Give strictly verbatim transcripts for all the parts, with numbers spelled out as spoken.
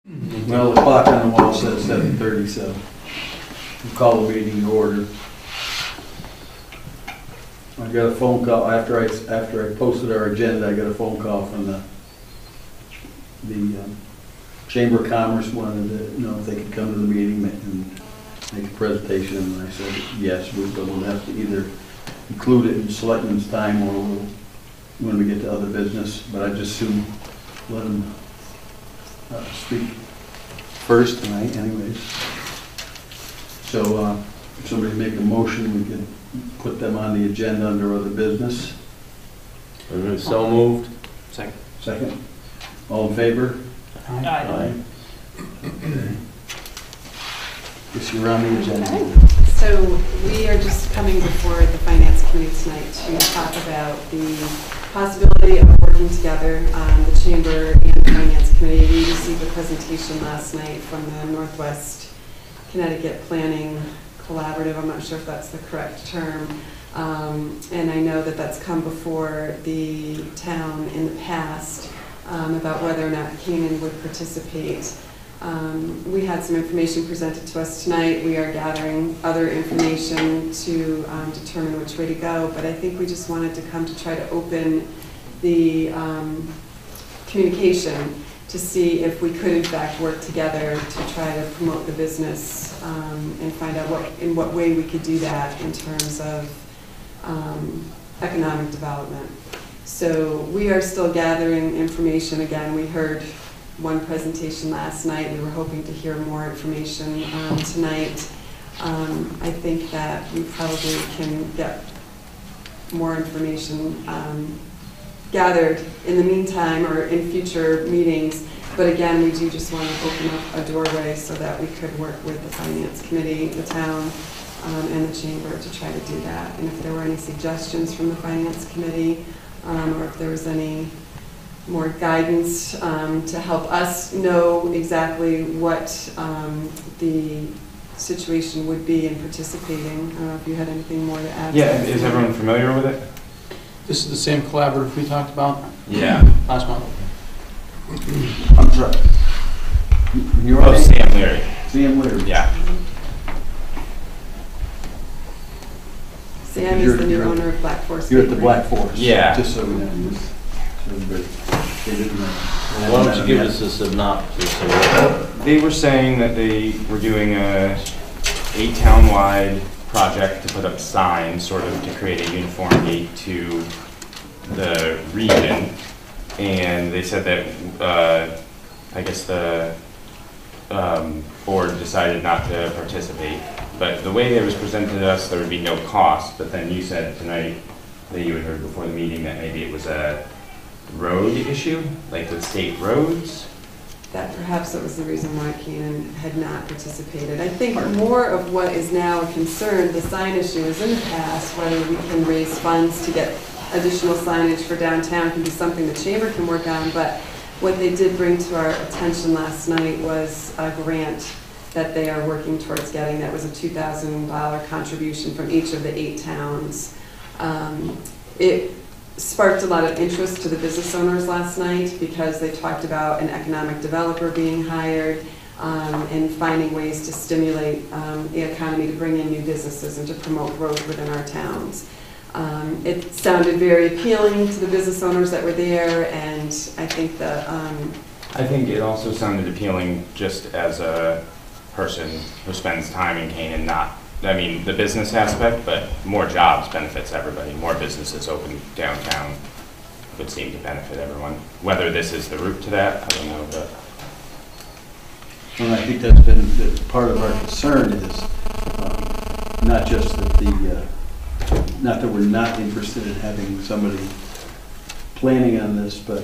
Well, the clock on the wall says seven thirty, so we'll call the meeting to order. I got a phone call after I after I posted our agenda. I got a phone call from the the um, Chamber of Commerce, wanted to know if they could come to the meeting and make a presentation, and I said yes, we, but we'll have to either include it in selectmen's time or we'll, when we get to other business. But I just soon let them uh, speak first tonight, anyways. So uh, if somebody make a motion, we could put them on the agenda under other business. So moved. Second. Second. All in favor? Aye. Aye. Okay. Guess you're on the agenda. Okay. So we are just coming before the Finance Committee tonight to talk about the possibility of working together, um, the Chamber and the Finance Committee. We received a presentation last night from the Northwest Connecticut Planning Collaborative. I'm not sure if that's the correct term. Um, and I know that that's come before the town in the past um, about whether or not Canaan would participate. Um, we had some information presented to us tonight. We are gathering other information to um, determine which way to go, but I think we just wanted to come to try to open the um, communication to see if we could in fact work together to try to promote the business um, and find out what in what way we could do that in terms of um, economic development. So we are still gathering information. Again, we heard one presentation last night. We were hoping to hear more information um, tonight. Um, I think that we probably can get more information um, gathered in the meantime or in future meetings. But again, we do just want to open up a doorway so that we could work with the Finance Committee, the town, um, and the Chamber to try to do that. And if there were any suggestions from the Finance Committee, um, or if there was any more guidance um, to help us know exactly what um, the situation would be in participating. I don't know if you had anything more to add. Yeah, is everyone familiar with it? This is the same collaborative we talked about Yeah. last month. I'm sorry. You're Oh, on Sam Leary. Sam Leary. Yeah. Sam You're- is the new you're- owner of Black Forest. You're at the Bakery. Black Forest. Yeah. Just so we know. Just so everybody, they didn't know. Well, why don't you give us a synopsis of what? They were saying that they were doing a a town-wide project to put up signs, sort of to create a uniformity to the region, and they said that uh, I guess the um, board decided not to participate. But the way it was presented to us, there would be no cost. But then you said tonight that you had heard before the meeting that maybe it was a road issue, like with state roads. That perhaps that was the reason why Canaan had not participated. I think more of what is now a concern, the sign issue, is in the past, whether we can raise funds to get additional signage for downtown can be something the Chamber can work on, but what they did bring to our attention last night was a grant that they are working towards getting. That was a two thousand dollar contribution from each of the eight towns. Um, it sparked a lot of interest to the business owners last night because they talked about an economic developer being hired um, and finding ways to stimulate um, the economy to bring in new businesses and to promote growth within our towns. Um, it sounded very appealing to the business owners that were there, and I think the um, I think it also sounded appealing just as a person who spends time in Canaan, not, I mean, the business aspect, but more jobs benefits everybody. More businesses open downtown would seem to benefit everyone. Whether this is the route to that, I don't know, but. And I think that's been that part of our concern is um, not just that the, uh, not that we're not interested in having somebody planning on this, but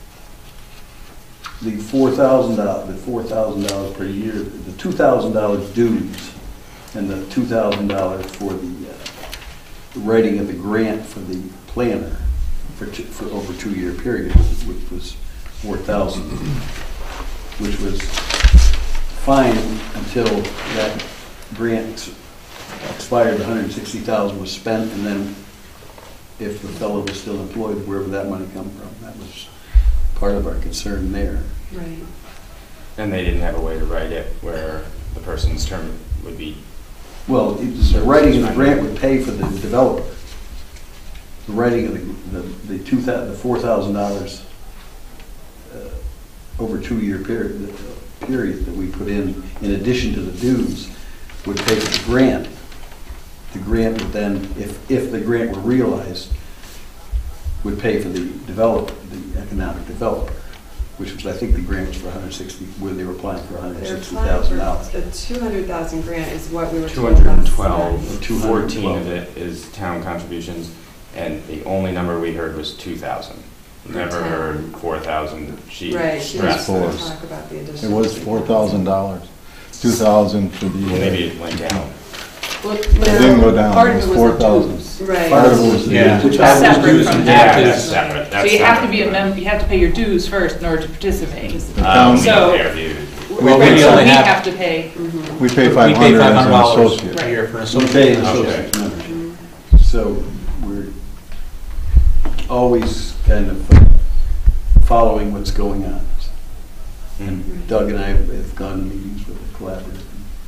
the four thousand dollars, the four thousand dollars per year, the two thousand dollars dues, and the two thousand dollars for the, uh, the writing of the grant for the planner for two, for over two year period, which was four thousand, which was fine until that grant ex expired. one hundred sixty thousand was spent, and then if the fellow was still employed, where would that money come from? That was part of our concern there. right. And they didn't have a way to write it where the person's term would be. Well, it's, the writing of the grant would pay for the developer. The writing of the, the, the two thousand, the four thousand dollars uh, over two-year period, the period that we put in, in addition to the dues, would pay for the grant. The grant would then, if, if the grant were realized, would pay for the developer, the economic developer, which was, I think the grant was for one hundred sixty, where they were applying for one hundred sixty thousand dollars. The two hundred thousand grant is what we were two told hundred last twelve, two hundred fourteen twelve. of it is town contributions, and the only number we heard was two thousand. Never town. heard four thousand. She Right, she stressed was four. going that. to talk about the It additional. was four thousand dollars, two thousand for the. Well, maybe it went down. Well, It didn't go down, Part it of was it four was the thousand. dues. Right. Part of it was the. Yeah. Which That's happens separate dues from and that. Yeah, taxes. that's separate. So That's you have to be a separate. mem, you have to pay your dues first in order to participate. The Um, town- we So- don't pay our dues. Well, we So only we have- have to pay, Mhm. We pay We five pay hundred five as hundred an dollars associate. a year for an We pay associate. associate Okay. members. So we're always kind of uh, following what's going on. And Doug and I have gone to meetings with the collaborative.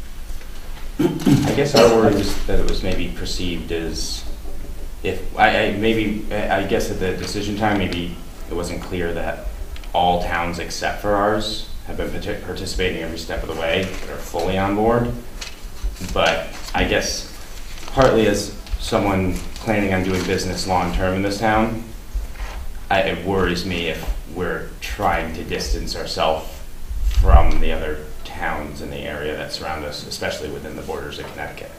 I guess our worry was that it was maybe perceived as if, I, I, maybe, I guess at the decision time, maybe it wasn't clear that all towns except for ours have been partic- participating every step of the way, that are fully on board. But I guess partly as someone planning on doing business long-term in this town, I, it worries me if we're trying to distance ourselves from the other towns in the area that surround us, especially within the borders of Connecticut.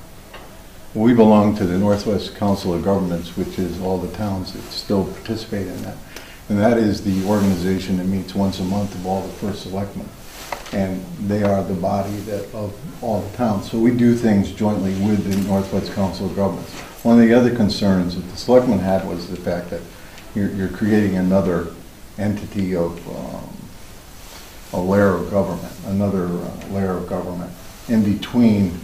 We belong to the Northwest Council of Governments, which is all the towns that still participate in that. And that is the organization that meets once a month of all the first selectmen. And they are the body that of all the towns. So we do things jointly with the Northwest Council of Governments. One of the other concerns that the selectmen had was the fact that you're, you're creating another entity of um, a layer of government, another uh, layer of government in between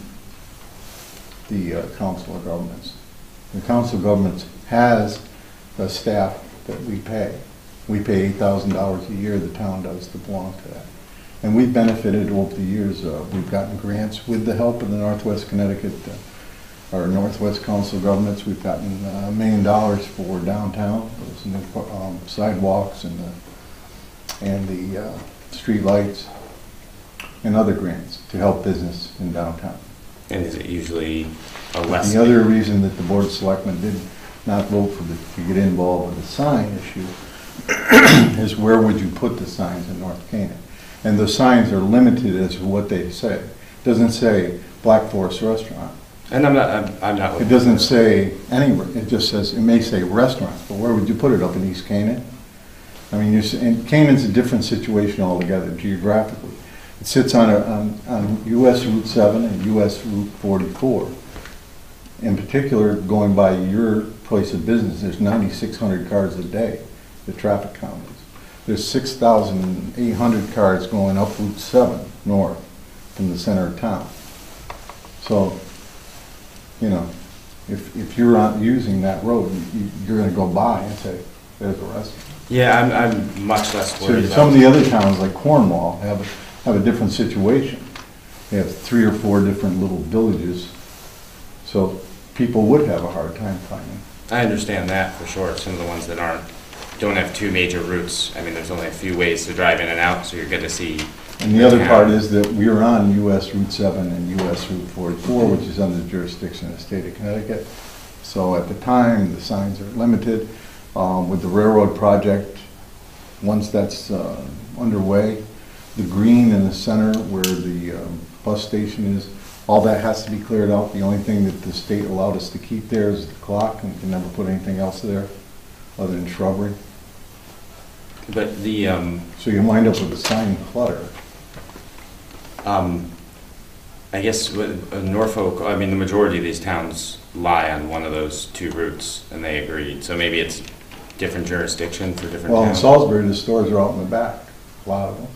the uh, Council of Governments. The Council of Governments has a staff that we pay. We pay eight thousand dollars a year, the town does, to belong to that. And we've benefited over the years. Uh, we've gotten grants with the help of the Northwest Connecticut, uh, or Northwest Council of Governments. We've gotten uh, a million dollars for downtown, those new um, sidewalks and the, and the uh, street lights and other grants to help business in downtown. And is it usually a less? The other reason that the Board of Selectmen did not vote for the, to get involved with the sign issue is where would you put the signs in North Canaan? And the signs are limited as to what they say. It doesn't say Black Forest Restaurant. And I'm not, I'm, I'm not. It doesn't say any, it just says, it may say restaurants, but where would you put it, up in East Canaan? I mean, you're, s- and Canaan's a different situation altogether geographically. It sits on, a, on, on U S Route seven and U S Route forty-four. In particular, going by your place of business, there's ninety-six hundred cars a day, the traffic count is. There's six thousand eight hundred cars going up Route seven north from the center of town. So, you know, if, if you're not using that road, you, you're gonna go by and say, there's a restaurant. Yeah, I'm, I'm much less So worried some of about. the other towns, like Cornwall, have, a- have a different situation. They have three or four different little villages, so people would have a hard time finding. I understand that for sure. Some of the ones that aren't, don't have two major routes. I mean, there's only a few ways to drive in and out, so you're good to see. And the other part is that we're on U S Route seven and U S Route forty-four, which is under the jurisdiction of the state of Connecticut. So at the time, the signs are limited. Um, with the railroad project, once that's uh, underway, the green in the center where the um, bus station is, all that has to be cleared out. The only thing that the state allowed us to keep there is the clock, and we can never put anything else there other than shrubbery. But the, um, So you wind up with a sign clutter. um, I guess with uh, Norfolk, I mean, the majority of these towns lie on one of those two routes, and they agreed. So maybe it's different jurisdiction for different Well, in towns. Salisbury, the stores are out in the back, a lot of them.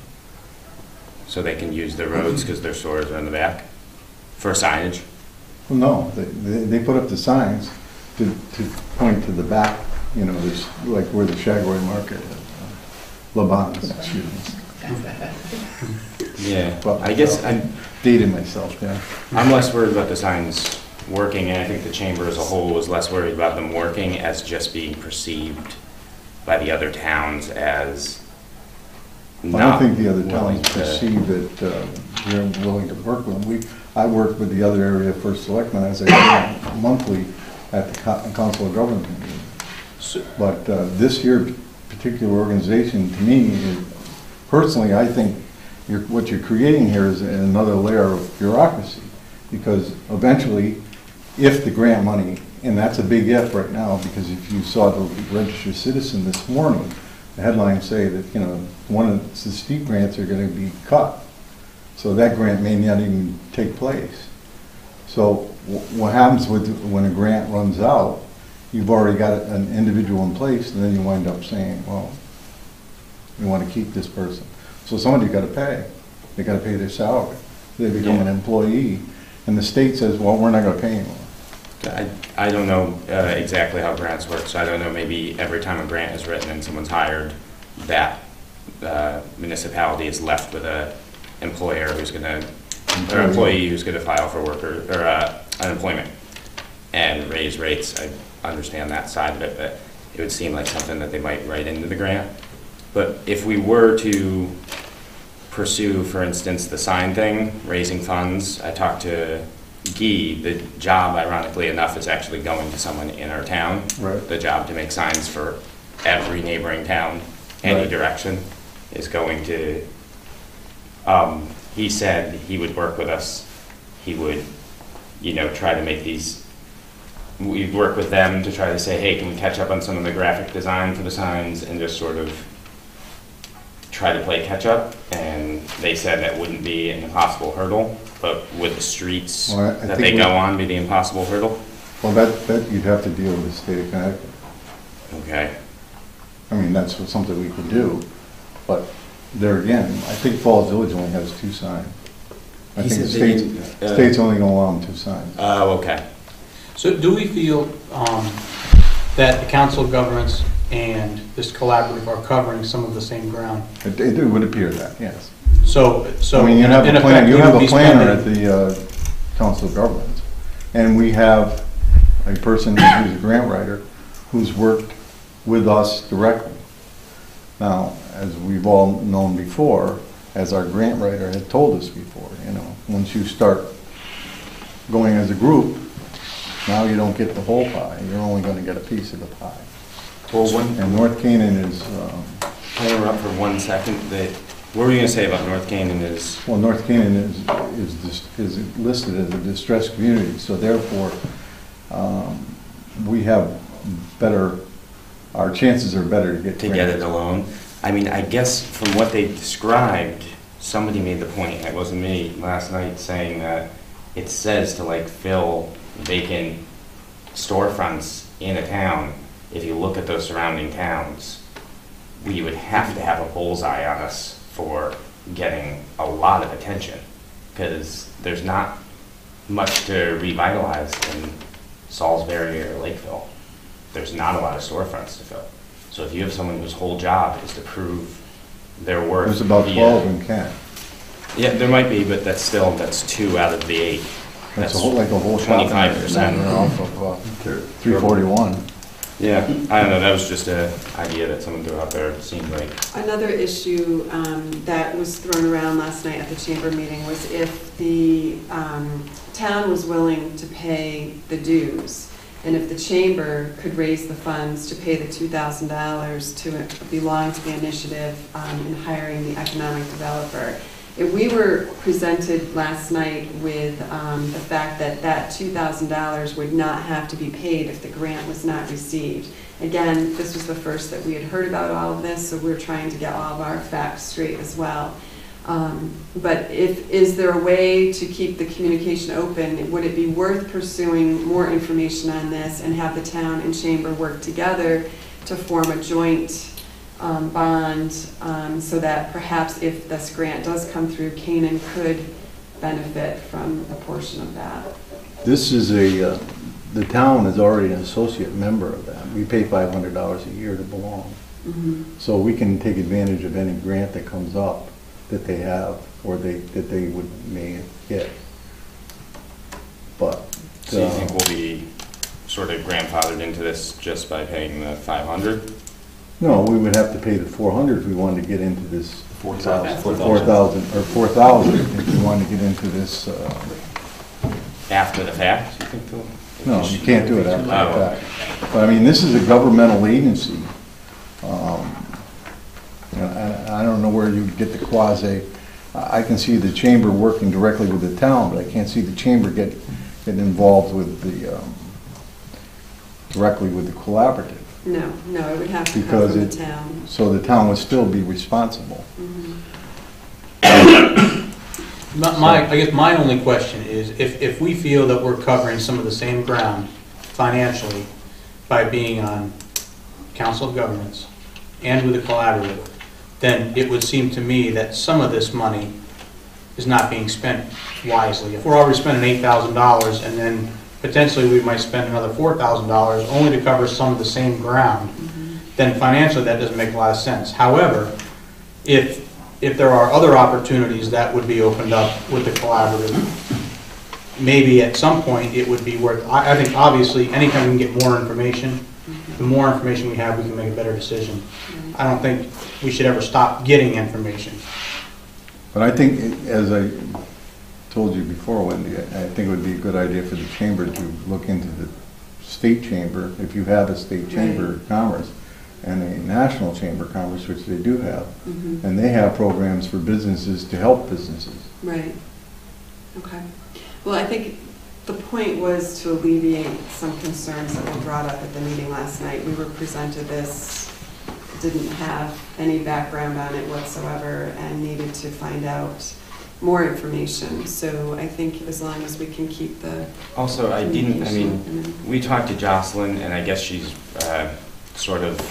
So they can use the roads because their stores are in the back for signage. Well, no, they, they, they put up the signs to, to point to the back, you know, there's like where the Shagway Market is, uh, Laban's, excuse me. Yeah, But I guess I'm, dating myself, yeah. I'm less worried about the signs working, and I think the chamber as a whole was less worried about them working as just being perceived by the other towns as I not don't think the other willing towns to- perceive that uh, they're willing to work with them. We, I work with the other area for selectmen, as I said, monthly at the co- council of government meeting. So- But uh, this here particular organization, to me, is- personally, I think you're, what you're creating here is another layer of bureaucracy. Because eventually, if the grant money, and that's a big if right now, because if you saw the registered citizen this morning, the headlines say that, you know, one of the steep grants are gonna be cut. So that grant may not even take place. So wh- what happens with, when a grant runs out, you've already got an individual in place, and then you wind up saying, well, we want to keep this person. So somebody's got to pay. They got to pay their salary. They become an Yeah. employee, and the state says, well, we're not going to pay anymore. I, I don't know uh, exactly how grants work, so I don't know, maybe every time a grant is written and someone's hired, that uh, municipality is left with a employer who's gonna, or employee who's gonna file for worker, or uh, unemployment and raise rates. I understand that side of it, but it would seem like something that they might write into the grant. But if we were to pursue, for instance, the sign thing, raising funds, I talked to Guy, the job, ironically enough, is actually going to someone in our town. Right. The job to make signs for every neighboring town, any Right. direction, is going to, um, he said he would work with us. He would, you know, try to make these, we'd work with them to try to say, hey, can we catch up on some of the graphic design for the signs, and just sort of try to play catch up. And they said that wouldn't be an impossible hurdle, but would the streets Well, I- I that think they we- go on be the impossible hurdle? Well, that, that you'd have to deal with the state of Connecticut. Okay. I mean, that's what- something we could do, but there again, I think Falls Village only has two signs. I He think the said they state's, didn't, uh, state's only gonna allow them two signs. Oh, okay. So do we feel um, that the council of governments and this collaborative are covering some of the same ground? It, it would appear that, yes. So, so I mean, you in have in a plan, effect, you we have would a be planner at spending. the uh, Council of Governments, and we have a person who's a grant writer who's worked with us directly. Now, as we've all known before, as our grant writer had told us before, you know, once you start going as a group, now you don't get the whole pie, you're only gonna get a piece of the pie. Well, one, And North Canaan is, um, can I interrupt for one second? That, what were you gonna say about North Canaan is, well, North Canaan is, is, dis- is listed as a distressed community, so therefore, um, we have better, our chances are better to get to get it grants. alone? I mean, I guess from what they described, somebody made the point, it wasn't me, last night, saying that it says to like fill vacant storefronts in a town. If you look at those surrounding towns, we would have to have a bullseye on us for getting a lot of attention, because there's not much to revitalize in Salisbury or Lakeville. There's not a lot of storefronts to fill. So if you have someone whose whole job is to prove their worth. There's about via- twelve in Kent. Yeah, there might be, but that's still, that's two out of the eight. That's a whole, like a whole shopping area. twenty-five percent. They're off of, uh, three forty-one. Yeah, I don't know, that was just an idea that someone threw out there, it seemed like. Another issue um, that was thrown around last night at the chamber meeting was if the um, town was willing to pay the dues, and if the chamber could raise the funds to pay the two thousand dollars to belong to the initiative um, in hiring the economic developer. If we were presented last night with um, the fact that that two thousand dollars would not have to be paid if the grant was not received. Again, this was the first that we had heard about all of this, so we're trying to get all of our facts straight as well. Um, but if, is there a way to keep the communication open? Would it be worth pursuing more information on this and have the town and chamber work together to form a joint um, bond um, so that perhaps if this grant does come through, Canaan could benefit from a portion of that? This is a, uh, the town is already an associate member of that. We pay five hundred dollars a year to belong. Mm-hmm. So we can take advantage of any grant that comes up that they have, or they, that they would, may get. But. So you uh, think we'll be sort of grandfathered into this just by paying the five hundred? No, we would have to pay the four hundred if we wanted to get into this. Four thousand. Four thousand, or four thousand if we wanted to get into this, uh, After the fact, you think they'll? no, you can't do it after the Oh. fact. But I mean, this is a governmental agency. Um, you know, I, I don't know where you get the quasi, I I can see the chamber working directly with the town, but I can't see the chamber get, getting involved with the, um, directly with the collaborative. No, no, it would have to come Because from it- the town. So the town would still be responsible. Mhm. My, my- I guess my only question is, if, if we feel that we're covering some of the same ground financially by being on Council of Governments and with a collaborative, then it would seem to me that some of this money is not being spent wisely. If we're already spending eight thousand dollars and then potentially we might spend another four thousand dollars only to cover some of the same ground, then financially that doesn't make a lot of sense. However, if, if there are other opportunities that would be opened up with the collaborative, maybe at some point it would be worth, I, I think obviously anytime we can get more information, the more information we have, we can make a better decision. I don't think we should ever stop getting information. But I think, it- as I told you before, Wendy, I I think it would be a good idea for the chamber to look into the state chamber, if you have a state chamber of commerce, and a national chamber of commerce, which they do have. Mhm. And they have programs for businesses to help businesses. Right. Okay. Well, I think the point was to alleviate some concerns that were brought up at the meeting last night. We were presented this, didn't have any background on it whatsoever, and needed to find out more information. So I think as long as we can keep the Also, I didn't, I mean, communication open. we talked to Jocelyn, and I guess she's uh, sort of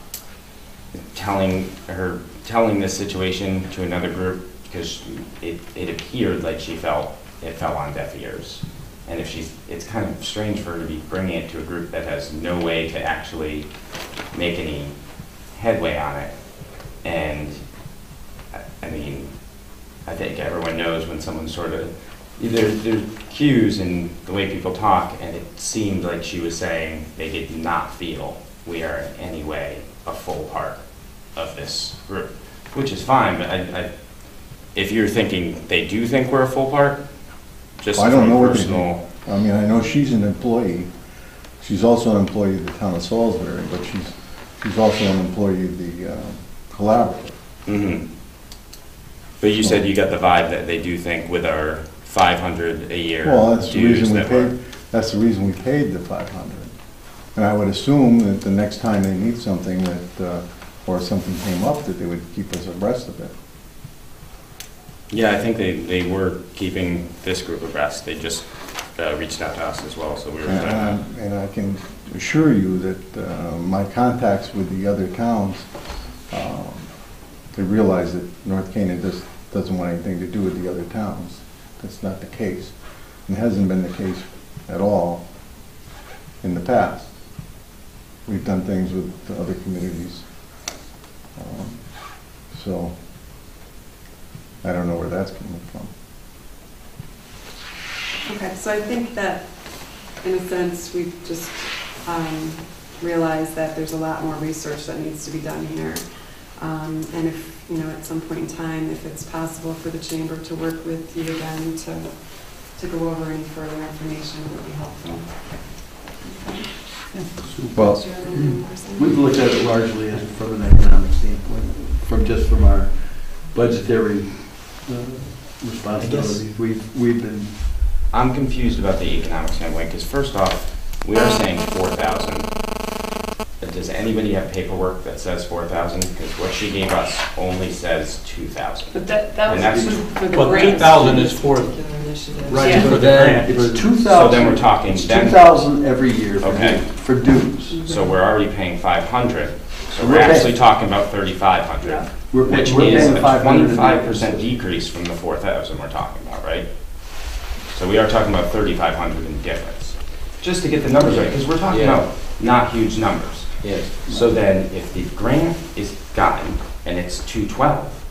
telling her, telling this situation to another group, because it, it appeared like she felt it fell on deaf ears. And if she's, it's kind of strange for her to be bringing it to a group that has no way to actually make any headway on it. And, I- I mean, I think everyone knows when someone sort of, there, there's cues in the way people talk, and it seemed like she was saying they did not feel we are in any way a full part of this group, which is fine, but I, I, if you're thinking they do think we're a full part, just I don't from know what they personal. do. I mean, I know she's an employee. She's also an employee of the town of Salisbury, but she's, she's also an employee of the uh, collaborative. Mhm. But you said you got the vibe that they do think with our five hundred a year Well, that's the dues reason we that we're. paid, that's the reason we paid the five hundred. And I would assume that the next time they need something that, uh, or something came up, that they would keep us abreast of it. Yeah, I think they, they were keeping this group abreast. They just uh, reached out to us as well, so we were. And I- and I can assure you that uh, my contacts with the other towns, um, they realize that North Canaan just doesn't want anything to do with the other towns. That's not the case. It hasn't been the case at all in the past. We've done things with the other communities. Um, So, I don't know where that's coming from. Okay, so I think that, in a sense, we've just um, realized that there's a lot more research that needs to be done here. Um, And if, you know, at some point in time, if it's possible for the chamber to work with you again to, to go over any further information, it would be helpful. Okay. Well, Do you have anything more, Sam? We've looked at it largely as from an economic standpoint, from just from our budgetary uh, responsibilities. We've, we've been, I'm confused about the economic standpoint, because first off, we are saying four thousand. Does anybody have paperwork that says four thousand? Because what she gave us only says two thousand. But that, that And that's- was for the Well, two grants. thousand is for, Particular initiatives. right, Yeah. for the then grant. it's two thousand. So then we're talking, It's then, two thousand every year for Okay. dues- for dues. so we're already paying five hundred. So We're we're paying- actually talking about thirty-five hundred, Yeah. We're pay- which we're is paying a five hundred. twenty-five percent decrease from the four thousand we're talking about, right? So we are talking about thirty-five hundred in difference. Just to get the numbers right, because we're talking Yeah. about not huge numbers. Yes. So then, if the grant is gotten, and it's two twelve,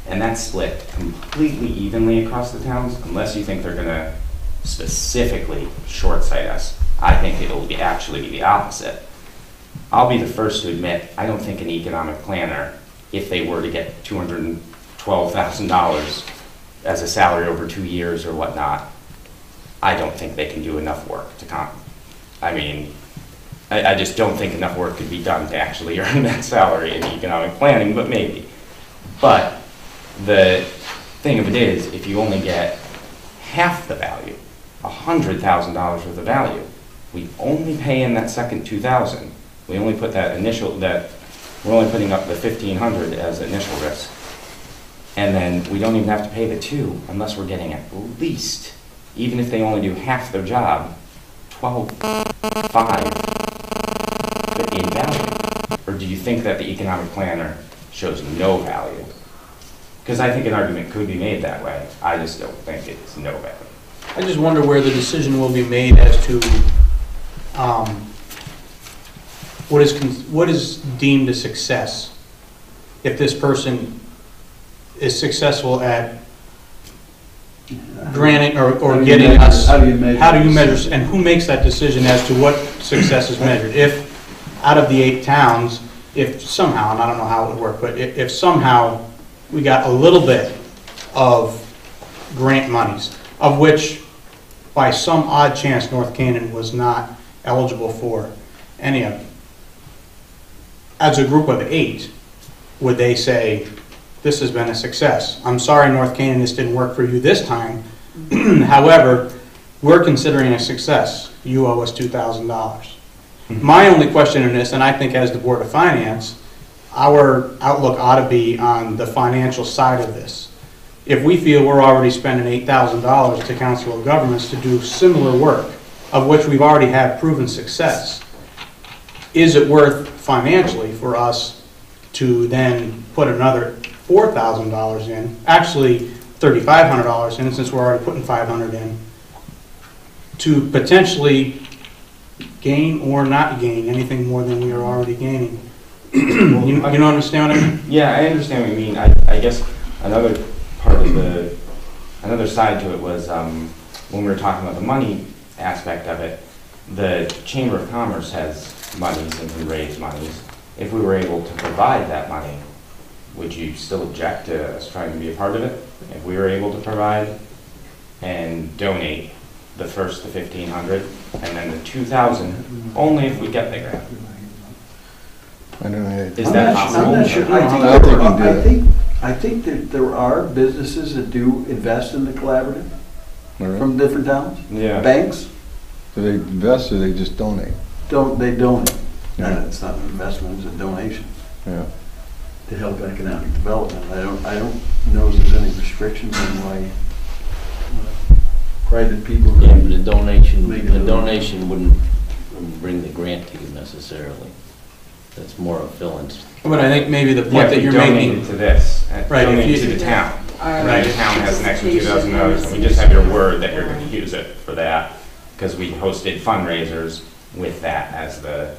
and that's split completely evenly across the towns, unless you think they're gonna specifically short-sight us. I think it'll be actually be the opposite. I'll be the first to admit, I don't think an economic planner, if they were to get two hundred twelve thousand dollars as a salary over two years or whatnot, I don't think they can do enough work to comp. I mean, I, I just don't think enough work could be done to actually earn that salary in economic planning, but maybe. But the thing of it is, if you only get half the value, one hundred thousand dollars worth of value, we only pay in that second two thousand. We only put that initial, that we're only putting up the fifteen hundred as initial risk. And then we don't even have to pay the two unless we're getting at least, even if they only do half their job, twelve, five in value. Or do you think that the economic planner shows no value? Because I think an argument could be made that way. I just don't think it's no value. I just wonder where the decision will be made as to um, what is con- what is deemed a success. If this person is successful at granting or, or How do you getting measure- us, how do you measure how do you this? measure, and who makes that decision as to what success is measured? If out of the eight towns, if somehow, and I don't know how it would work, but if, if somehow we got a little bit of grant monies, of which by some odd chance North Canaan was not eligible for any of them, as a group of eight, would they say, this has been a success? I'm sorry, North Canaan, this didn't work for you this time. However, we're considering a success. You owe us two thousand dollars. My only question in this, and I think as the Board of Finance, our outlook ought to be on the financial side of this. If we feel we're already spending eight thousand dollars to Council of Governments to do similar work, of which we've already had proven success, is it worth financially for us to then put another four thousand dollars in, actually thirty-five hundred dollars in, since we're already putting five hundred dollars in, to potentially gain or not gain anything more than we are already gaining? you, you don't understand what I mean? Yeah, I understand what you mean. I, I guess another part of the, another side to it was um, when we were talking about the money aspect of it, the Chamber of Commerce has monies and can raise monies. If we were able to provide that money, would you still object to us trying to be a part of it? If we were able to provide and donate the first, the fifteen hundred, and then the two thousand, only if we get the grant. I don't know. Is I'm that not su- possible? I'm not sure. I I don't think, think we there can are- do I that. think, I think that there are businesses that do invest in the collaborative All right. from different towns. Yeah. Banks, Do they invest or they just donate? don't, they donate. Yeah. No, it's not an investment, it's a donation Yeah. to help economic development. I don't, I don't know if there's any restrictions on why uh, private people. Yeah, but the donation, Make the it a- donation wouldn't wouldn't bring the grant to you necessarily. That's more of philanthropy. But I think maybe the Yeah, point if that we you're donated making, to this, uh, Right, if donated you- to the town. Our And the town has an extra two thousand dollars, and we just have your word that you're going to use it for that, because we hosted fundraisers with that as the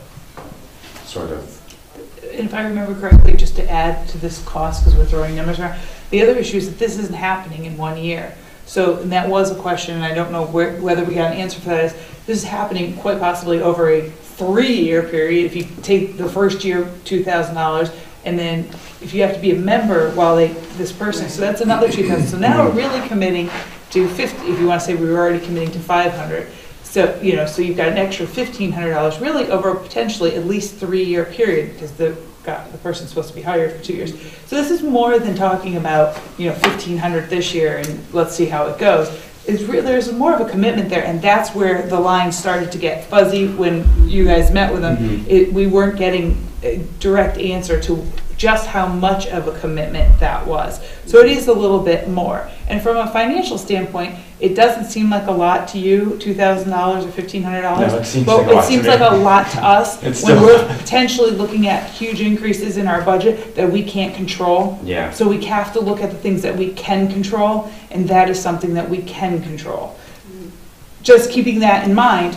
sort of, And if I remember correctly, just to add to this cost, because we're throwing numbers around, the other issue is that this isn't happening in one year. So, and that was a question, and I don't know where, whether we got an answer for that, is this is happening quite possibly over a three-year period. If you take the first year, two thousand dollars, and then if you have to be a member while they, this person, so that's another two thousand. So now we're really committing to fifty, if you want to say we were already committing to five hundred. So, you know, so you've got an extra fifteen hundred dollars really over potentially at least three-year period, because the, got, the person's supposed to be hired for two years. So this is more than talking about, you know, fifteen hundred this year and let's see how it goes. It's really, there's more of a commitment there, and that's where the line started to get fuzzy when you guys met with them. Mhm. It, we weren't getting a direct answer to just how much of a commitment that was. So it is a little bit more. And from a financial standpoint, it doesn't seem like a lot to you, two thousand dollars or fifteen hundred dollars. No, it seems But like a lot it to seems me. like a lot to us It's when still- we're potentially looking at huge increases in our budget that we can't control. yeah. So we have to look at the things that we can control, and that is something that we can control. Just keeping that in mind.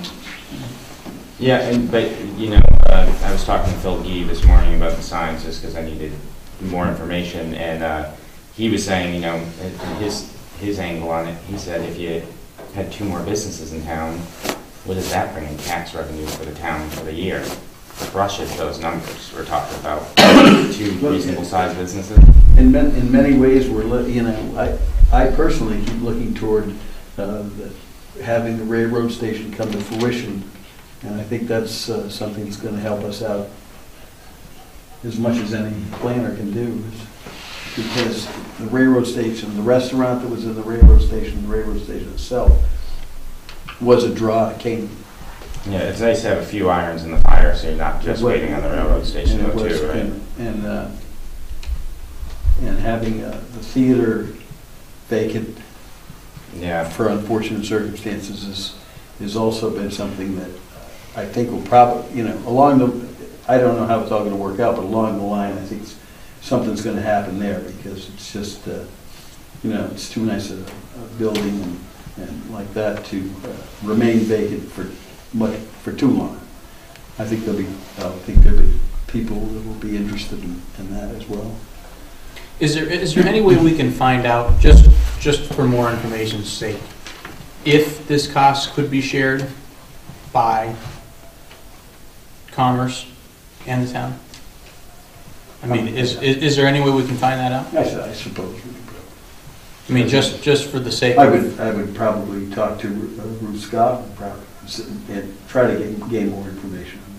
Yeah, and, but, you know, uh, I was talking to Phil Gee this morning about the signs, just because I needed more information, and uh, he was saying, you know, his, his angle on it, he said if you had two more businesses in town, what does that bring in tax revenue for the town for the year? Brushes those numbers. We're talking about two reasonable sized businesses. In many, in many ways, we're, li- you know, I, I personally keep looking toward uh, the, having the railroad station come to fruition, and I think that's uh, something that's going to help us out as much as any planner can do, is because the railroad station, the restaurant that was in the railroad station, the railroad station itself, was a draw to Canaan. Yeah, it's nice to have a few irons in the fire, so you're not just It was- waiting on the railroad station and it though, was- too, right? And, and, uh, and having uh, the theater vacant Yeah, for unfortunate circumstances is, has also been something that I think will probably, you know, along the, I don't know how it's all gonna work out, but along the line, I think it's- something's gonna happen there, because it's just, uh, you know, it's too nice a, a building and, and like that to uh, remain vacant for much, for too long. I think there'll be, I think there'll be people that will be interested in, in that as well. Is there, is there any way we can find out, just, just for more information's sake, if this cost could be shared by Commerce and the town? I mean, is, is is there any way we can find that out? I s- I suppose we could. I mean, just, just for the sake I of... would, I would probably talk to Ru- uh, Ruth Scott and probably, s- and try to get, gain more information on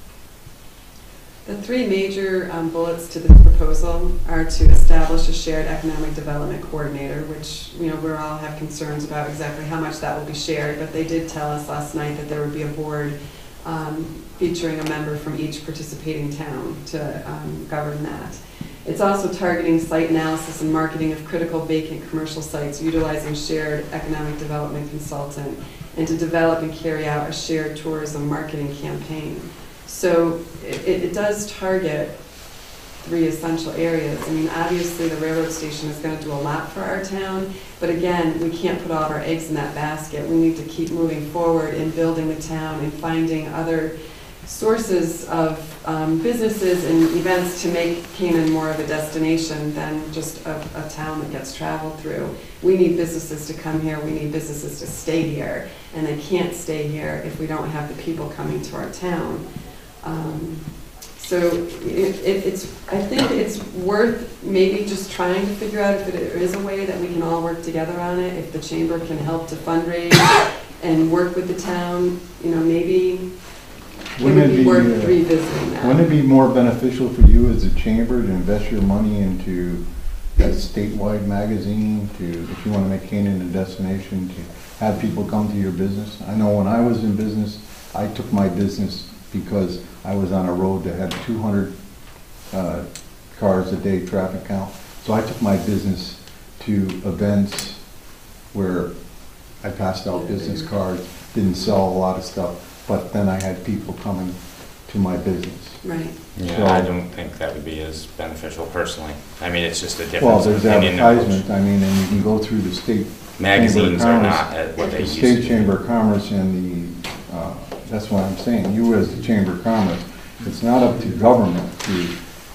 The three major um, bullets to the proposal are to establish a shared economic development coordinator, which, you know, we all have concerns about exactly how much that will be shared, but they did tell us last night that there would be a board um, featuring a member from each participating town to um, govern that. It's also targeting site analysis and marketing of critical vacant commercial sites utilizing shared economic development consultant, and to develop and carry out a shared tourism marketing campaign. So it, it does target three essential areas. I mean, obviously the railroad station is going to do a lot for our town, but again, we can't put all of our eggs in that basket. We need to keep moving forward in building the town and finding other sources of um, businesses and events to make Canaan more of a destination than just a, a town that gets traveled through. We need businesses to come here, we need businesses to stay here, and they can't stay here if we don't have the people coming to our town. Um, so it, it, it's, I think it's worth maybe just trying to figure out if there is a way that we can all work together on it, if the chamber can help to fundraise and work with the town, you know, maybe it Wouldn't would it be be, worth uh, revisiting that. Wouldn't it be more beneficial for you as a chamber to invest your money into a statewide magazine, to, if you want to make Canaan a destination, to have people come to your business? I know when I was in business, I took my business because I was on a road that had two hundred uh, cars a day traffic count. So I took my business to events where I passed out business cards, didn't sell a lot of stuff, but then I had people coming to my business. Right. yeah, So- I don't think that would be as beneficial personally. I mean, it's just a Well, difference of there's opinion. of which advertisement, I mean, and you can go through the state Magazines Chamber are of not Commerce. at what they The used to State be. Chamber of Commerce and the, uh, that's what I'm saying, you as the Chamber of Commerce, it's not up to government to,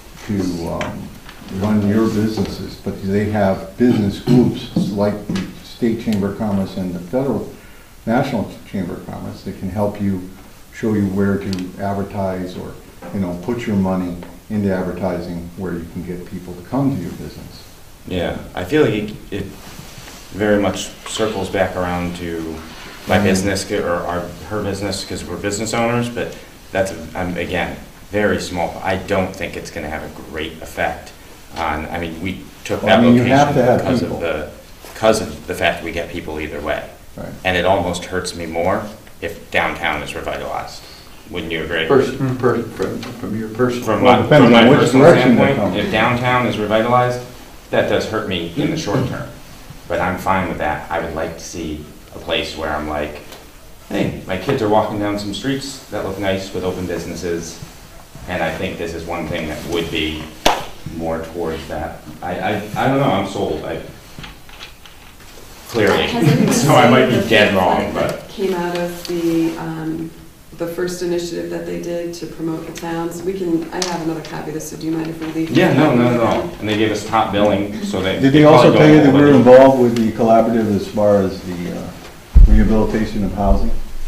to um, run your businesses, but they have business groups like the State Chamber of Commerce and the Federal National Chamber of Commerce that can help you, show you where to advertise or, you know, put your money into advertising where you can get people to come to your business. Yeah, I feel like it, it very much circles back around to my Mhm. business or our, her business because we're business owners, but that's, um, again, very small. I don't think it's going to have a great effect on, I mean, we took Well, I that mean, you have location to have because people. of the, because of the fact we get people either way. Right. And it almost hurts me more if downtown is revitalized. Wouldn't you agree? it. Person, per- from, from your personal. From Well, it my, depends from my on which personal direction they standpoint, come. if downtown is revitalized, that does hurt me in the short term. But I'm fine with that. I would like to see a place where I'm like, hey, my kids are walking down some streets that look nice with open businesses. And I think this is one thing that would be more towards that. I, I, I don't know, I'm sold. I, clearly. Has anyone So I might seen be the dead pamphlet wrong, that but Came out of the um, the first initiative that they did to promote the towns. We can, I have another copy of this, so do you mind if we leave? Yeah, no, no, no. And they gave us top billing, so they. Did they also tell you that we're involved with the collaborative as far as the uh, rehabilitation of housing?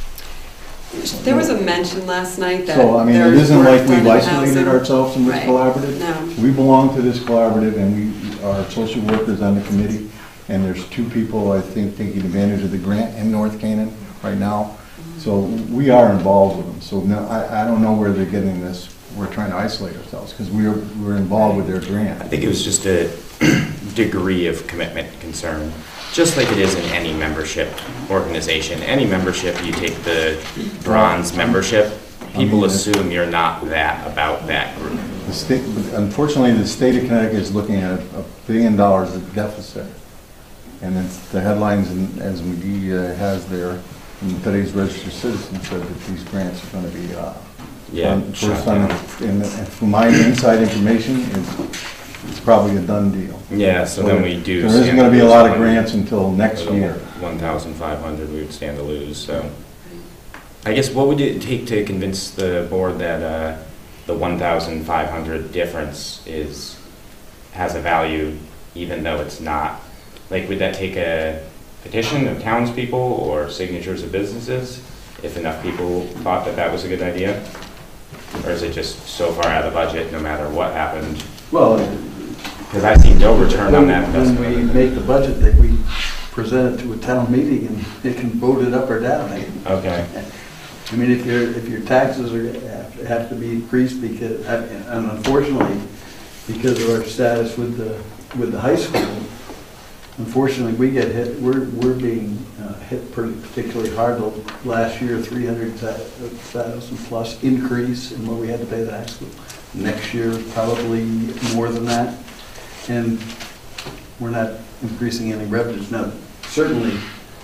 There was a mention last night that. So, I mean, it there's isn't work like done we've in isolated housing. ourselves from this Right. collaborative. No. We belong to this collaborative, and we are social workers on the committee, and there's two people, I think, taking advantage of the grant in North Canaan right now. So we are involved with them. So no, I, I don't know where they're getting this. We're trying to isolate ourselves, because we're, we're involved with their grant. I think it was just a degree of commitment concern, just like it is in any membership organization. Any membership, you take the bronze membership, people assume you're not that about that group. The state, unfortunately, the state of Connecticut is looking at a billion dollars of deficit. And it's the headlines, in- as McGee uh, has there, in today's Registered Citizen, said that these grants are going to be, uh, Yeah, um, shut first on, down. and and from my inside information, it's, it's probably a done deal. Yeah, so then we do. So there isn't going to be a lot of grants until next year. One thousand five hundred we would stand to lose, so. I guess what would it take to convince the board that uh, the one thousand five hundred difference is, has a value even though it's not? Like, would that take a petition of townspeople or signatures of businesses if enough people thought that that was a good idea? Or is it just so far out of the budget, no matter what happened? Well, Because I see no return on that when investment. we make the budget, that we present it to a town meeting and they can vote it up or down. Okay, I mean, if your, if your taxes are, have- have to be increased because, and unfortunately, because of our status with the, with the high school, unfortunately, we get hit, we're, we're being uh, hit pretty particularly hard. The last year, three hundred thousand plus increase in what we had to pay the high school. Next year, probably more than that. And we're not increasing any revenues. Now, certainly,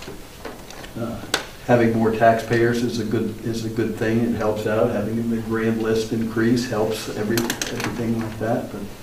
uh, having more taxpayers is a good, is a good thing. It helps out. Having the grand list increase helps every, everything like that, but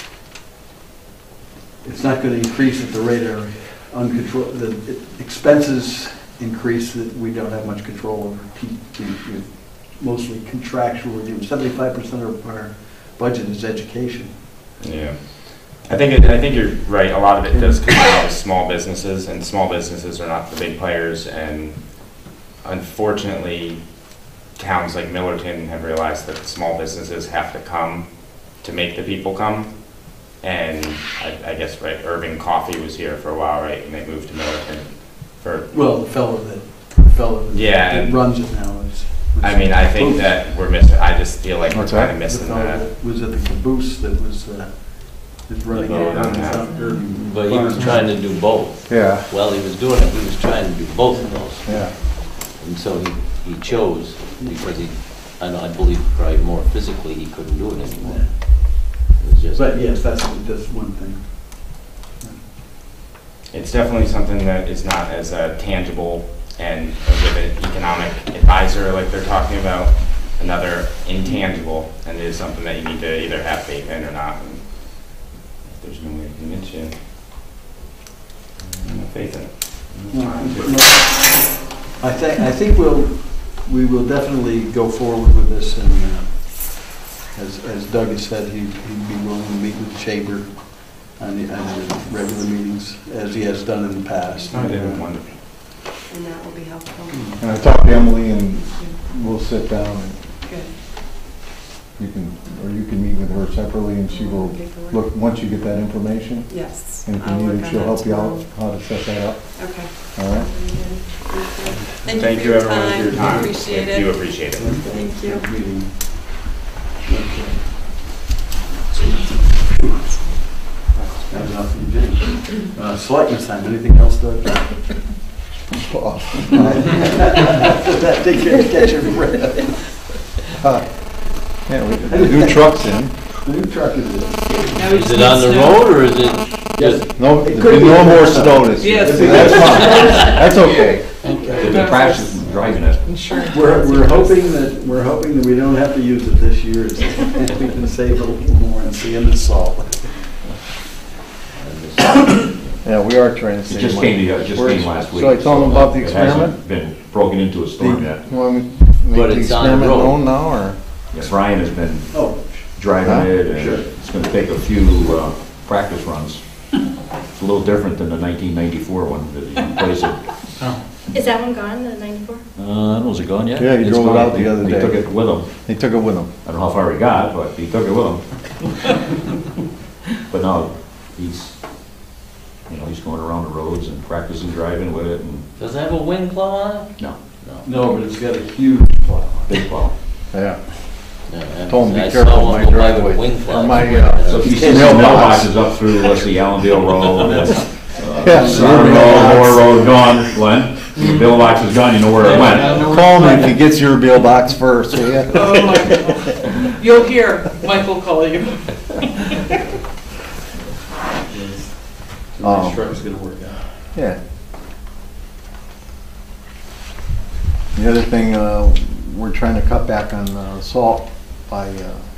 it's not going to increase at the rate of uncontrolled, the expenses increase that we don't have much control over. You- you- Mostly contractual review. seventy-five percent of our budget is education. yeah. I think, it- I think you're right, a lot of it does come out of small businesses, and small businesses are not the big players, and unfortunately, towns like Millerton have realized that small businesses have to come to make the people come. And I, I guess, right, Irving Coffee was here for a while, right, and they moved to Millerton for, Well, the fellow that, the fellow Yeah, that and- runs it now is. I mean, I think that we're missing, I just feel like we're What's kind that? of The missing fellow that. that was at the caboose that was, uh, is running Oh, it. yeah. But he was trying to do both. Yeah, While he was doing it, he was trying to do both of those. yeah. And so he, he chose, because he, I know, I believe probably more physically, he couldn't do it anymore. It was just, But yes, that's, that's one thing. It's definitely something that is not as uh, tangible, and with an economic advisor like they're talking about, another intangible, and it is something that you need to either have faith in or not. And if there's no way to convince you, no faith in it. I think, I think we'll, we will definitely go forward with this, and uh, as, as Doug has said, he'd he'd be willing to meet with the chamber on the, on the regular meetings, as he has done in the past. Oh, they did wonderful. And that will be helpful. And I talked to Emily, and we'll sit down, and Good. you can, or you can meet with her separately, and she will look, once you get that information, Yes. and if you I'll need work it, on she'll that help you out tomorrow. how to set that up, Okay. all right? Thank Thank you you, for your everyone, for your time. Appreciate I do it. appreciate it. Thank you. Next meeting. Okay. That was enough from James. Uh, Selectmen's time, anything else, Doug? That take care, catch your breath. Yeah, we the new truck's in. The new truck is in. Now we is just it need on the snow. road, or is it just, No, It there's could been be. no more snow this year. Yes. That's fine, that's okay. The crash is driving it. Insurance. We're, we're hoping that, we're hoping that we don't have to use it this year, so we can save a little more and see in the salt. Yeah, we are trying to It save just money. came, to- it just We're- came last week. Shall I tell them so about the it hasn't experiment? Been broken into a storm yet. Well, make But the it's on the experiment road. known now, or? Yeah, Brian has been Oh, driving Huh? it, and Sure. it's gonna take a few uh, practice runs. It's a little different than the nineteen ninety-four one that he replaced it. Is that one gone, the ninety-four? Uh, was it gone yet? Yeah, he It's drove it gone. out the other He day. took it with him. He took it with him. I don't know how far he got, but he took it with him. But no, he's, you know, he's going around the roads and practicing driving with it, and, Does it have a wing claw on it? no, No. no, but it's got a huge plow. big plow. Yeah. Yeah, Told him be I careful saw on one my go by with driveway, a wing or claw. my, uh, So if you see Mailbox. mailboxes up through, let's see, Allendale Road, and, Yeah, uh, Center Road, Moore Road, gone, Glenn. The mailbox is gone, you know where it went. Call me if he gets your mailbox first, will ya? Oh, my God. You'll hear Michael call you. So Oh. this truck's gonna work out. Yeah. The other thing, uh, we're trying to cut back on uh, salt by,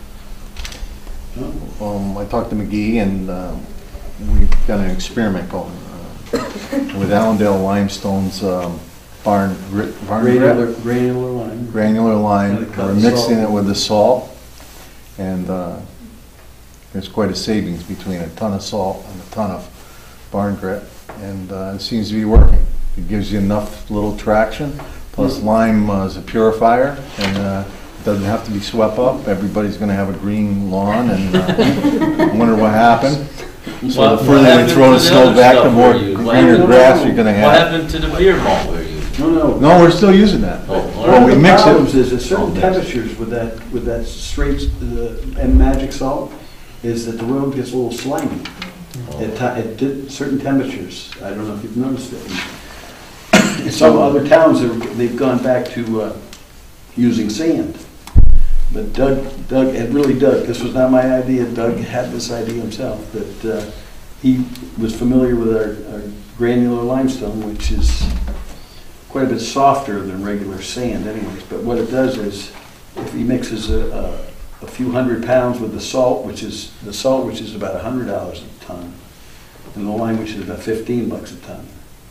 uh, Oh, um, I talked to McGee, and uh, we've got an experiment going uh, with Allendale Limestone's um, barn grit, barn Granular, grit, granular line. granular And lime. it cut We're the mixing salt. it with the salt, and uh, there's quite a savings between a ton of salt and a ton of barn grit, and uh, it seems to be working. It gives you enough little traction, plus lime uh, is a purifier, and uh, it doesn't have to be swept up. Everybody's gonna have a green lawn, and uh, I wonder what happened. So What- the what further happened we to throw the the snow other back, the stuff more we're using? What greener happened- grass you're gonna What have. happened to the beer malt we're using? No, no. No, we're still using that. Oh, all Well, right. we One of the mix it. problems is at certain Oh, mix. temperatures with that, with that straight, uh, and magic salt, is that the road gets a little slimy. At ti- at di- certain temperatures, I don't know if you've noticed it. In some other towns, they've they've gone back to uh, using sand. But Doug, Doug, it really Doug, this was not my idea, Doug had this idea himself, that uh, he was familiar with our our granular limestone, which is quite a bit softer than regular sand anyways. But what it does is, if he mixes a, a, a few hundred pounds with the salt, which is, the salt, which is about a hundred dollars a ton, and the lime, which is about fifteen bucks a ton.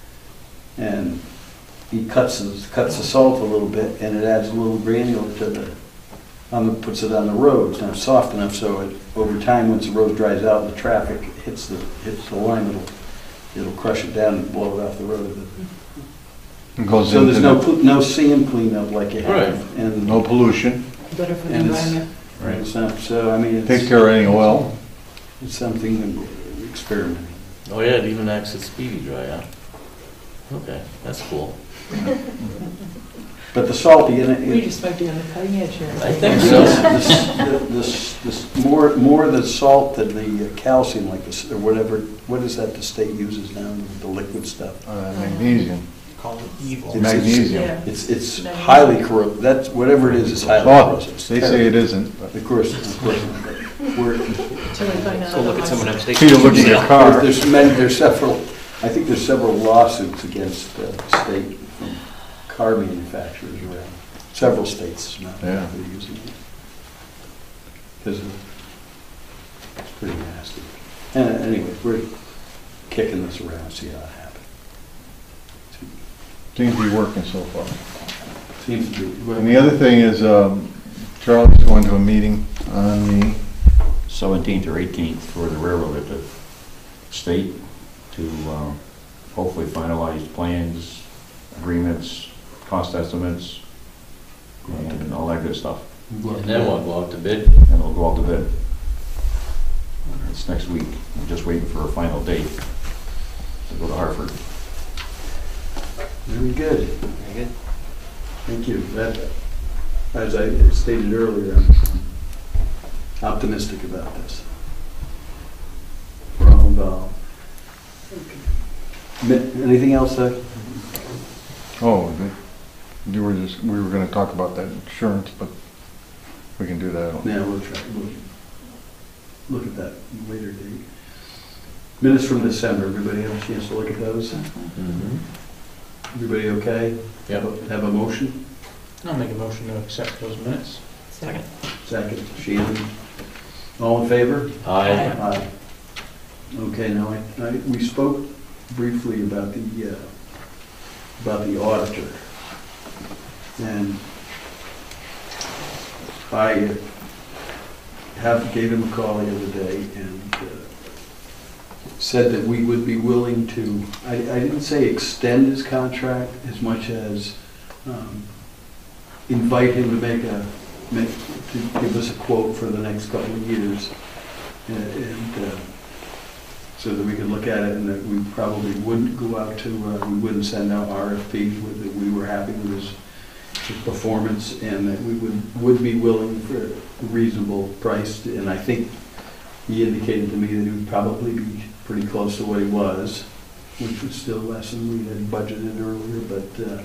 And he cuts, the- cuts the salt a little bit, and it adds a little granular to the, on the, puts it on the roads. Now, it's soft enough so it, over time, once the road dries out and the traffic hits the, hits the lime, it'll, it'll crush it down and blow it off the road. It goes So there's into no, the- pol- no sand cleanup like you Right. have. And no pollution, Better for the And it's- environment. Right, it's not, so, I mean, takes it's, care of any oil. it's something experimenting. Oh, yeah, it even acts as speedy dry, huh? Okay, that's cool. But the salt, you know, We it- just might be on the cutting edge here. I think the, so. the, the, the, more, more the salt than the calcium, like this, or whatever, what is that the state uses now, the liquid stuff? Uh, magnesium, Call it evil. It's- magnesium. Yeah. It's, it's highly corrosive, that's, whatever it is, is highly Oh, corrosive. they say it isn't, but Of course, of course, but we're, Till we find out Go look at otherwise. someone upstate. till you look at your car. there's many, there's several, I think there's several lawsuits against the state from car manufacturers around, several states, as a matter of Yeah. fact, that are using it. Because it's pretty nasty. And anyway, we're kicking this around, see how it happens. Seems to be working so far. Seems to be. And the other thing is, um, Charlie's going to a meeting on the, seventeenth or eighteenth for the railroad at the state to uh, hopefully finalize plans, agreements, cost estimates, and all that good stuff. And then we'll go out to bid. And it'll go out to bid. It's next week. I'm just waiting for a final date to go to Hartford. Very good. Very good. Thank you. That, as I stated earlier, I'm optimistic about this. We're all involved. Mi- Anything else, uh, oh, the- you were just, we were gonna talk about that insurance, but we can do that. yeah, we'll try, we'll look at that later date. Minutes from December, everybody have a chance to look at those? Everybody okay? Yep. Have a motion? I'll make a motion to accept those minutes. Second. Second, Shannon. All in favor? Aye. Aye. Okay, now, I, I, we spoke briefly about the, uh, about the auditor. And I have, gave him a call the other day and uh, said that we would be willing to, I, I didn't say extend his contract as much as um, invite him to make a, make, to give us a quote for the next couple of years. And, and uh, so that we could look at it and that we probably wouldn't go out to, uh, we wouldn't send out R F Ps, that we were happy with his, his performance and that we would, would be willing for a reasonable price. And I think he indicated to me that he would probably be pretty close to what he was, which was still less than we had budgeted earlier, but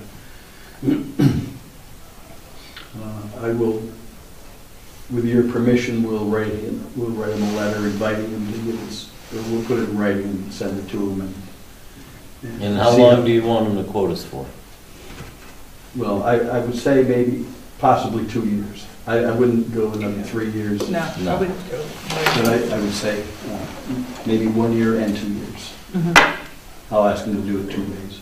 uh, uh, I will, with your permission, we'll write him, we'll write him a letter inviting him to give us, or we'll put it in writing and send it to him. And, and, And how see long do you want him to quote us for? Well, I, I would say maybe possibly two years. I, I wouldn't go another three years. No, I No. wouldn't go. But I, I would say uh, maybe one year and two years. Mhm. I'll ask him to do it two ways.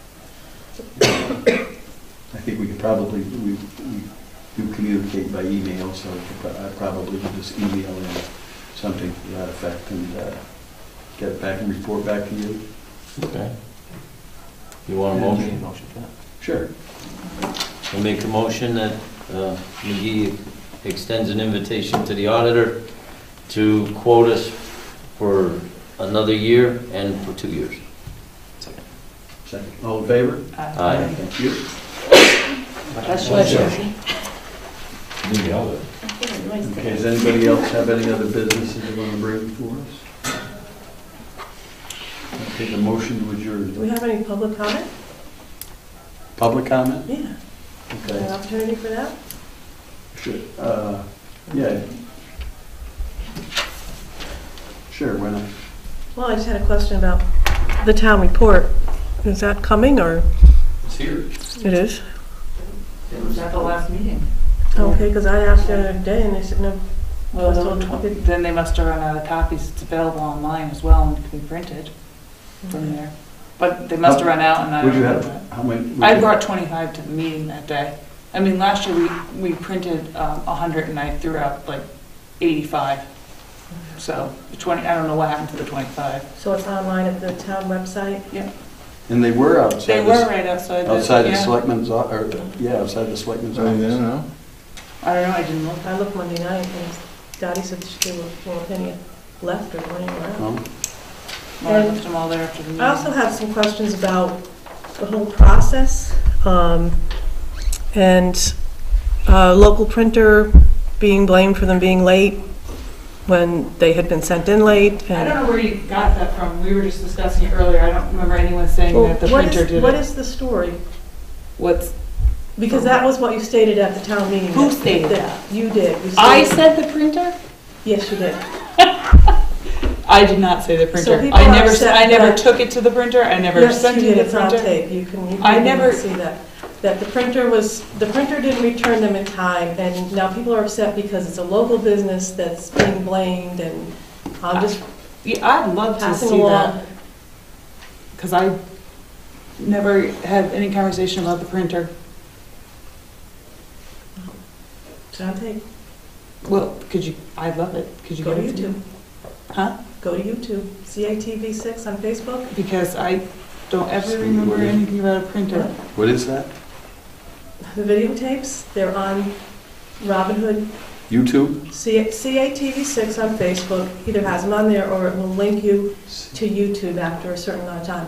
And I think we could probably, we, we do communicate by email, so I could pro- I probably could just email him something to that effect and uh, get it back and report back to you. Okay. You want a motion? Sure. I make a motion that uh, McGee extends an invitation to the auditor to quote us for another year and for two years. Second. All in favor? Aye. Thank you. That's pleasure. Maybe I'll do it. Okay, does anybody else have any other businesses they want to bring before us? I'll take a motion to Do adjourn. we have any public comment? Public comment? Yeah. Okay. An opportunity for that? Sure. Uh, yeah. Sure, why not? Well, I just had a question about the town report. Is that coming, or? It's here. It is? It was at the last meeting. Okay, because I asked the other day and they said no. Well, I was told- they'll- then they must have run out of copies. It's available online as well and can be printed from there. But they must have run out and I Would don't you know. have, how many? would I you- brought twenty-five to the meeting that day. I mean, last year we, we printed um, one hundred and I threw out like eighty-five. So the twenty, I don't know what happened to the twenty-five. So it's online at the town website? Yeah. And they were outside. They the- were right outside the. Outside the yeah. selectmen's, o- or, yeah, outside the selectmen's I don't office. know. I don't know, I didn't look. I looked Monday night and Dottie said she wasn't any left or running around. Oh, Well, I And left them all there after the meeting. I also have some questions about the whole process. Um, and uh, local printer being blamed for them being late when they had been sent in late. I And don't know where you got that from. We were just discussing it earlier. I don't remember anyone saying Well, that the what printer is- did What it. is the story? What's, Because that was what you stated at the town meeting. Who that- stated that? that? You did. You I stated- said the printer? Yes, you did. I did not say the So printer. people I are never, upset I never that- took it to the printer. I never Yes, sent you it did. to the It's on printer. tape. You can, you I can never- see that. That the printer was, the printer didn't return them in time, and now people are upset because it's a local business that's being blamed, and I'm just Yeah, I'd love to passing see along. that. Because I never had any conversation about the printer. It's on tape. Well, could you, I'd love it. Could you Go get to it to YouTube. me? Huh? Go to YouTube. C A T V six on Facebook. Because I don't ever remember anything about a printer. what is that? The videotapes, they're on Robinhood. YouTube? C- CATV six on Facebook either has them on there or it will link you to YouTube after a certain amount of time.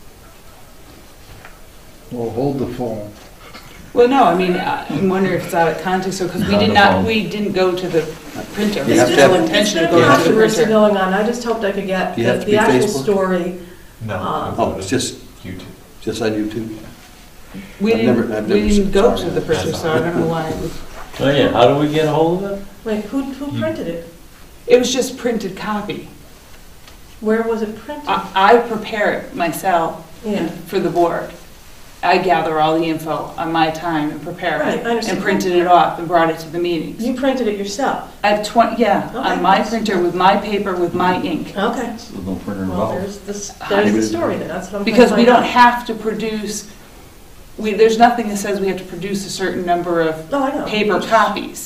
Well, hold the phone. Well, no, I mean, I'm wondering if it's out of context, so, because we On did the not, phone. we didn't go to the printer. You We have had to have- no intention of There's going no to the controversy printer. going on. I just hoped I could get You have the to the be actual Facebook? story. No. Um, Oh, it's just, YouTube. just on YouTube? We I've never- didn't, I've we never didn't go seen- to the printer, so I don't know why. it was- Oh, yeah, how do we get a hold of it? Wait, who, who printed it? It was just printed copy. Where was it printed? I, I prepare it myself Yeah. for the board. I gather all the info on my time and prepare Right, I it, understand. and printed it off and brought it to the meetings. You printed it yourself? I have twenty, yeah, Okay. on my printer with my paper with my ink. Okay. There's no printer Well, involved. there's the, there's the story then. That's what I'm trying to Because we find don't out. have to produce, we, there's nothing that says we have to produce a certain number of Oh, I know. paper copies.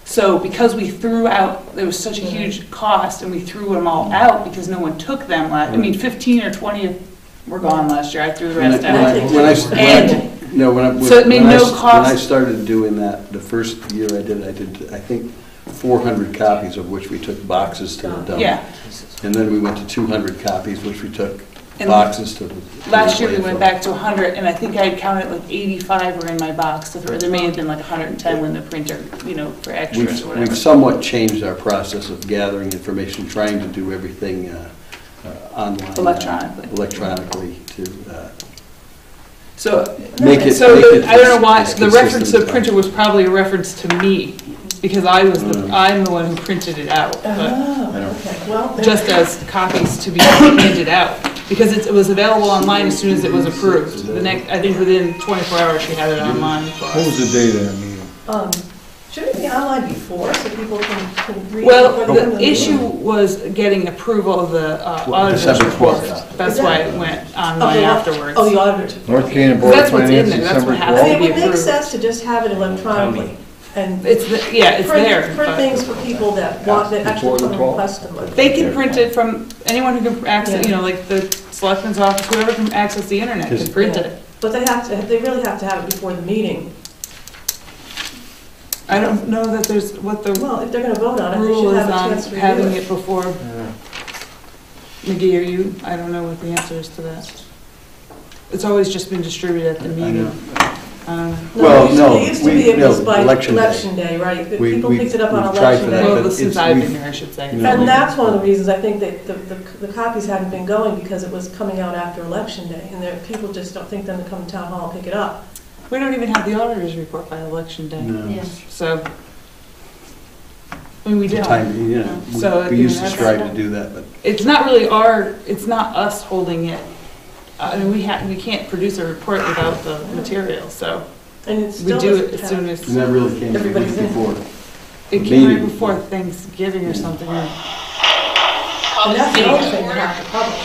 So because we threw out, there was such a huge cost, and we threw them all out because no one took them last, I mean, fifteen or twenty were gone last year, I threw the When I- rest when I- out. when I- when I- And, No, when I, when So it made when I no s- when I cost- started doing that, the first year I did, I did, I think, four hundred copies, of which we took boxes to the dump. yeah, And then we went to two hundred copies, which we took And boxes to the. to the last year we went landfill. back to one hundred, and I think I had counted like eighty-five were in my box to throw. There may have been like one hundred ten when the printer, you know, for extras or We've, whatever. we've somewhat changed our process of gathering information, trying to do everything uh, uh, online. uh, Electronically. Electronically to, uh, So, Make it- so make the- it I don't know as- why, as the reference consistent to as the printer was probably a reference to me, because I was the, Mm. I'm the one who printed it out. But Oh, I don't- okay, well, then- just as copies to be handed out, because it it was available online as soon as it was approved. The next, I think within twenty-four hours, she had it online for What was us. the date of that meeting? Um, should it be online before, so people can, can read? it Well, before they come to the meeting? issue was getting approval of the uh, Well, auditor's December report. twelfth. That's why it went Of online the- afterwards. Oh, the auditor. North Canaan Board of That's what's in Finance, there, that's December what has I to mean, be it would make approved. sense to just have it electronically and It's, the- yeah, it's print, there. print but- things for people that want, that actually Before the want to twelfth? request them. They can print it from, anyone who can access, you know, like the selectman's office, whoever can access the internet can print it. But they have to, they really have to have it before the meeting. I don't know that there's, what the Well, if they're gonna vote on it, they rule should is have a on chance to having review it it. before. McGee, are you, I don't know what the answer is to that. It's always just been distributed at the I know. meeting. Um, Well, it used- no, It used to we- be it was no, by election day. election day, right? But We- People we- picked it up on we've tried election for that, day. Well, but since it's- I've been we've- here, I should say. you know, And that's one of the reasons I think that the, the, the copies hadn't been going, because it was coming out after election day, and there, people just don't think them to come to town hall and pick it up. We don't even have the auditor's report by election day, No. Yeah. so. I mean, we The don't. time, you know, So, we- we you used know, to that's- strive to do that, but It's not really our, it's not us holding it. I mean, we have, we can't produce a report without the material, so And it we still do doesn't it as have- soon as, and that really came the week Everybody's in. before. it came right Meeting. before Thanksgiving or something. and- And that's the other thing you have to publish.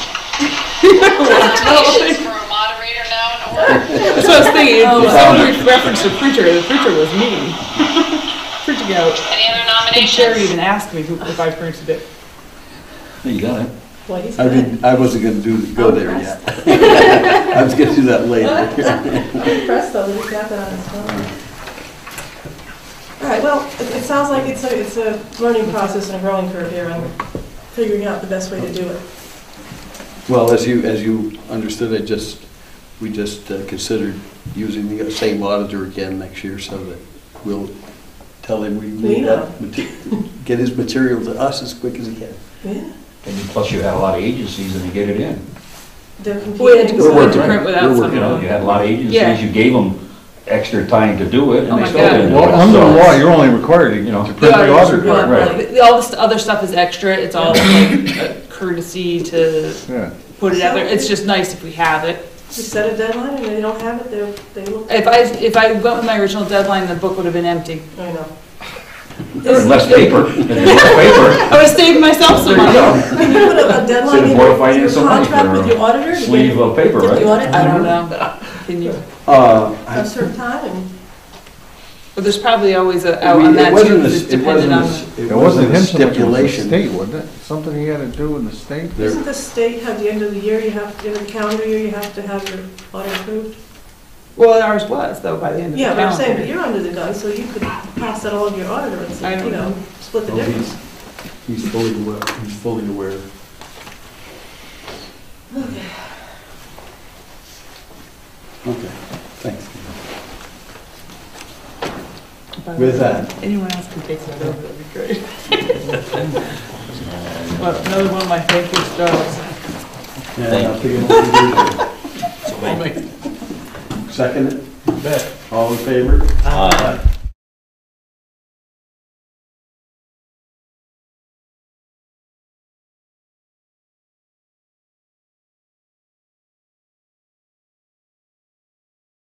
Nominations for a moderator now in order. That's what I was thinking, Oh, if someone referenced the printer, the printer was me. Printing out. Any other I think Sherry nominations? even asked me who- if I printed it. You got it. Well, he's I good. didn't, I wasn't gonna do, go there yet. I was gonna do that later. I'm impressed though that he's got that on his phone. All right, well, it, it sounds like it's a, it's a learning process and a growing curve here on figuring out the best way to do it. Well, as you, as you understood, I just, we just uh, considered using the same auditor again next year, so that we'll tell him we We need know. that, mate- get his material to us as quick as he can. Yeah. And then plus you had a lot of agencies and you get it in. They're We had to competing. go We're into working. print without We're some You know, of you them. had a lot of Yeah. agencies, you gave them extra time to do it, Oh and they my still God. didn't do it. Well, under the So- law, you're only required to, You know, to print The the auditor's auditor, report, right? but All this other stuff is extra, it's all like a courtesy to Yeah. put it out there. It's just nice if we have it. You set a deadline and they don't have it, they, they look. If I, if I went with my original deadline, the book would have been empty. I know. There's less paper, if there's less paper, I would have saved myself some money. Can you put a a deadline Instead of in Board of your, in your Finance, some money contract for with your auditor? to get- sleeve of paper, get the right? audit I don't done know. Can you, Uh, at a certain time and. but there's probably always a, I out mean, on it that too, wasn't a- because it's it wasn't dependent a on s- the. It wasn't him so much, it was the stipulation. state, wasn't it? Something he had to do with the state? There- Doesn't the state have the end of the year, you have, in the calendar year, you have to have your audit approved? Well, ours was though, by the end of the Yeah, but I'm saying, but calendar. you're under the gun, so you could pass that all to your auditor and I say, don't you know, know. split the Oh, difference. he's, he's fully aware, he's fully aware. Okay, thanks. By the way, With that. Anyone else can take that over, that'd be great. Well, another one of my favorite dogs. Yeah, I'll take it. So, wait. Second it? All in favor? Aye.